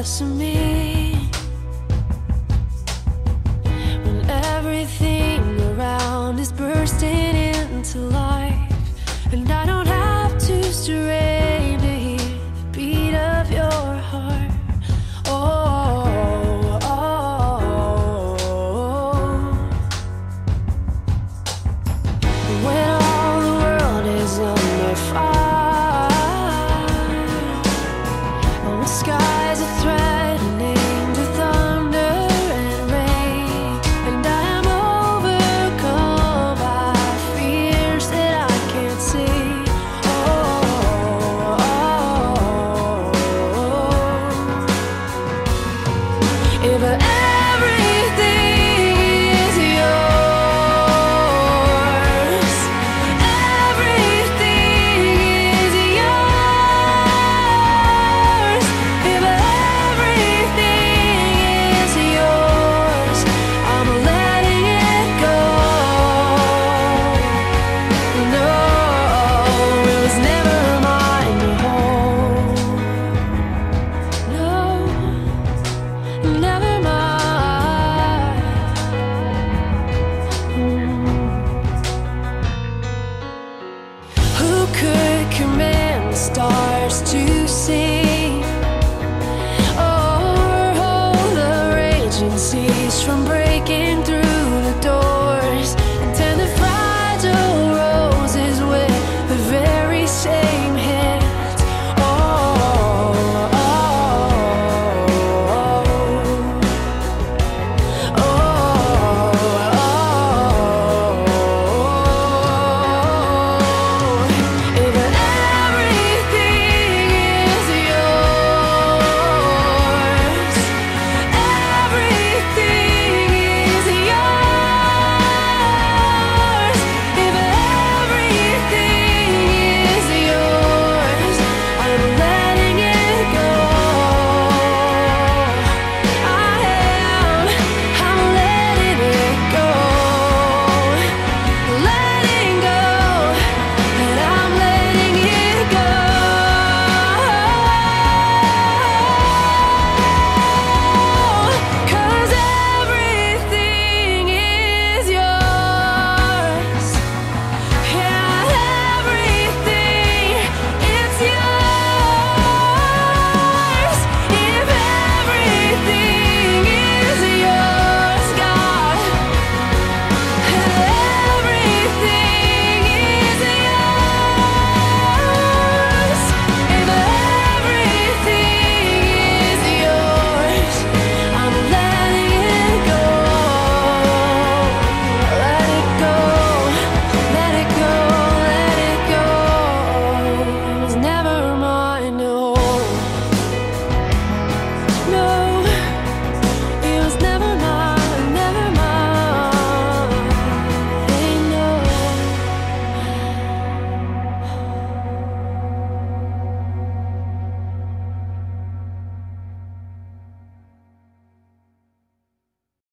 less of me when everything around is bursting into life, and I don't have to strain to hear the beat of your heart. Oh, oh, oh. When all the world is under fire, when the skies are threatening to thunder and rain, and I am overcome by fears that I can't see. Oh, oh, oh. If everything is yours, everything is yours. If everything is yours, I'm letting it go. No, it was never mine to hold. No, never mind. Who could command the stars to sing, or hold the raging seas from